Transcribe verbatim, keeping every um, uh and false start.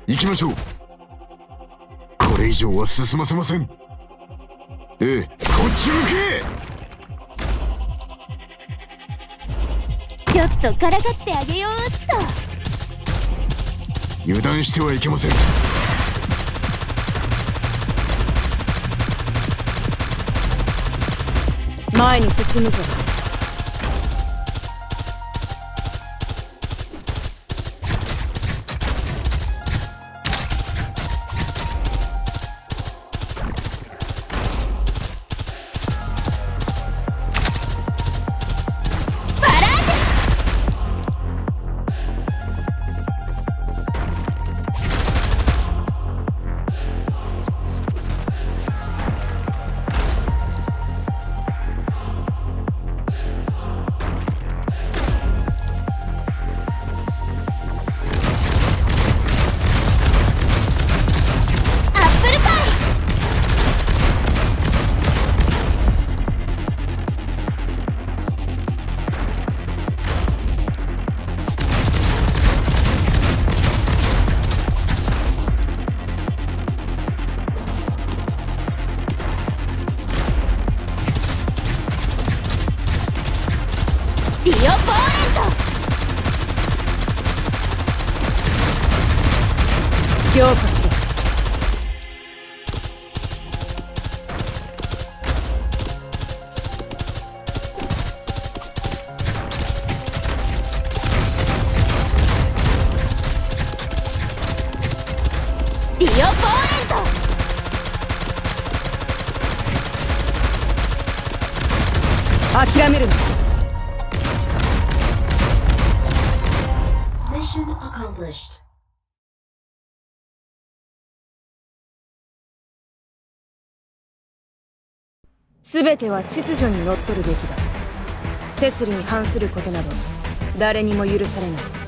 行きましょう。これ以上は進ませません。ええ、こっち向け。ちょっとからかってあげようっと。 油断してはいけません。 前に進むぞ。 ディオポーレント。 凝固しろ。 ディオポーレント。 諦めるな。 Mission accomplished. すべては秩序にのっとるべきだ。摂理に反することなど誰にも許されない。